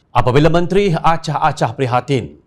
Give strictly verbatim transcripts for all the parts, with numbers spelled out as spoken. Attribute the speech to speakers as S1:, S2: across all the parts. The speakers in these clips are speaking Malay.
S1: Apabila Menteri Acah-Acah prihatin.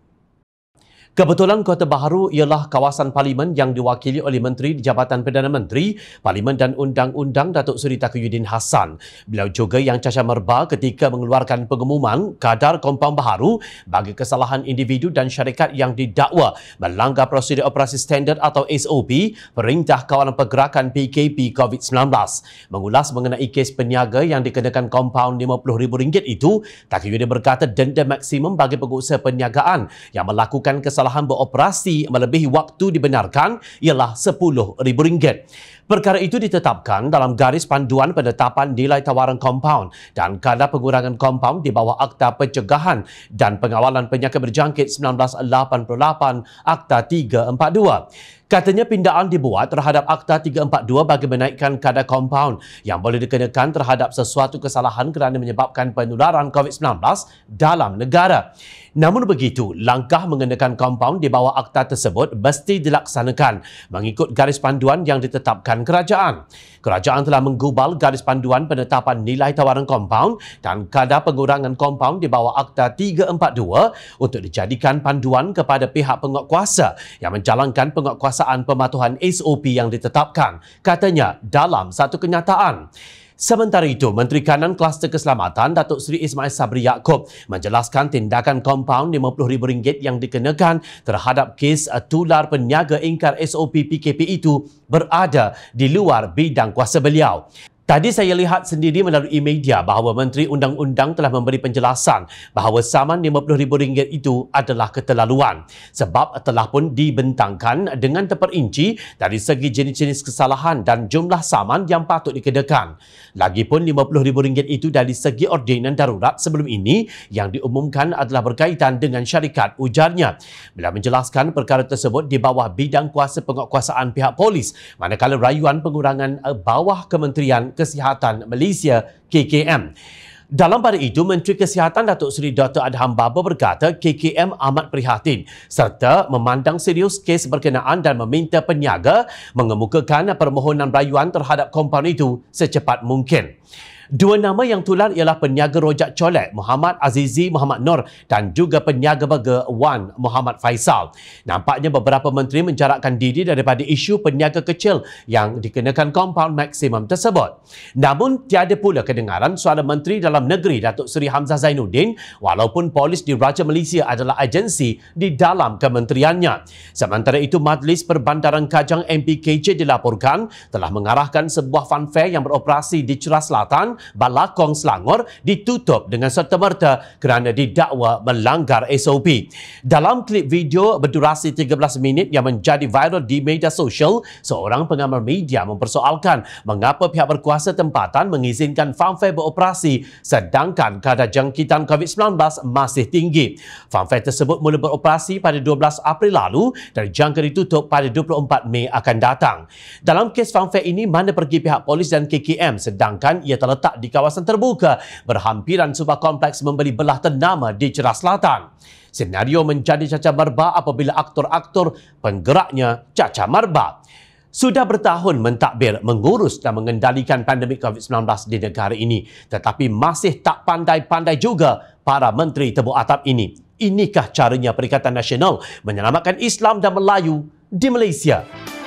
S1: Kebetulan kota baharu ialah kawasan Parlimen yang diwakili oleh Menteri di Jabatan Perdana Menteri, Parlimen dan Undang-Undang Datuk Seri Taqiyuddin Hassan. Beliau juga yang cacar merba ketika mengeluarkan pengumuman kadar kompaun baharu bagi kesalahan individu dan syarikat yang didakwa melanggar prosedur operasi standard atau S O P Perintah Kawalan Pergerakan P K P COVID sembilan belas. Mengulas mengenai kes peniaga yang dikenakan kompaun lima puluh ribu ringgit itu, Taqiyuddin berkata denda maksimum bagi pengusaha perniagaan yang melakukan kesalahan kesalahan beroperasi melebihi waktu dibenarkan ialah sepuluh ribu ringgit. Perkara itu ditetapkan dalam garis panduan penetapan nilai tawaran kompaun dan kadar pengurangan kompaun di bawah Akta Pencegahan dan Pengawalan Penyakit Berjangkit seribu sembilan ratus lapan puluh lapan Akta tiga empat dua. Katanya pindaan dibuat terhadap Akta tiga empat dua bagi menaikkan kadar kompaun yang boleh dikenakan terhadap sesuatu kesalahan kerana menyebabkan penularan COVID sembilan belas dalam negara. Namun begitu, langkah mengenakan kompaun di bawah akta tersebut mesti dilaksanakan mengikut garis panduan yang ditetapkan kerajaan. Kerajaan telah menggubal garis panduan penetapan nilai tawaran kompaun dan kadar pengurangan kompaun di bawah Akta tiga empat dua untuk dijadikan panduan kepada pihak penguatkuasa yang menjalankan penguatkuasaan pematuhan S O P yang ditetapkan, katanya dalam satu kenyataan. Sementara itu, Menteri Kanan Kluster Keselamatan Datuk Seri Ismail Sabri Yaakob menjelaskan tindakan kompaun lima puluh ribu ringgit yang dikenakan terhadap kes tular peniaga ingkar S O P P K P itu berada di luar bidang kuasa beliau. Tadi saya lihat sendiri melalui media bahawa Menteri Undang-Undang telah memberi penjelasan bahawa saman lima puluh ribu ringgit itu adalah keterlaluan sebab telah pun dibentangkan dengan terperinci dari segi jenis-jenis kesalahan dan jumlah saman yang patut dikenakan. Lagipun lima puluh ribu ringgit itu dari segi ordinan darurat sebelum ini yang diumumkan adalah berkaitan dengan syarikat, ujarnya. Beliau menjelaskan perkara tersebut di bawah bidang kuasa penguatkuasaan pihak polis, manakala rayuan pengurangan bawah Kementerian Kesihatan Malaysia K K M. Dalam pada itu, Menteri Kesihatan Datuk Seri Doktor Adham Baba berkata K K M amat prihatin serta memandang serius kes berkenaan dan meminta peniaga mengemukakan permohonan rayuan terhadap kompaun itu secepat mungkin. Dua nama yang tular ialah peniaga rojak colek Muhammad Azizi Muhammad Nur dan juga peniaga burger Wan Muhammad Faisal. Nampaknya beberapa menteri menjarakkan diri daripada isu peniaga kecil yang dikenakan kompaun maksimum tersebut. Namun tiada pula kedengaran suara Menteri Dalam Negeri Datuk Seri Hamzah Zainuddin walaupun polis di Raja Malaysia adalah agensi di dalam kementeriannya. Sementara itu, Majlis Perbandaran Kajang M P K J dilaporkan telah mengarahkan sebuah funfair yang beroperasi di Cerah Selatan, Balakong, Selangor ditutup dengan serta-merta kerana didakwa melanggar S O P. Dalam klip video berdurasi tiga belas minit yang menjadi viral di media sosial, seorang pengamal media mempersoalkan mengapa pihak berkuasa tempatan mengizinkan funfair beroperasi sedangkan kadar jangkitan COVID sembilan belas masih tinggi. Funfair tersebut mula beroperasi pada dua belas April lalu dan jangka ditutup pada dua puluh empat Mei akan datang. Dalam kes funfair ini, mana pergi pihak polis dan K K M sedangkan ia terletak di kawasan terbuka berhampiran sebuah kompleks membeli belah ternama di Cerah Selatan. Senario menjadi cacar merba apabila aktor-aktor penggeraknya cacar merba. Sudah bertahun mentadbir, mengurus dan mengendalikan pandemik COVID sembilan belas di negara ini, tetapi masih tak pandai-pandai juga para menteri tebuk atap ini. Inikah caranya Perikatan Nasional menyelamatkan Islam dan Melayu di Malaysia?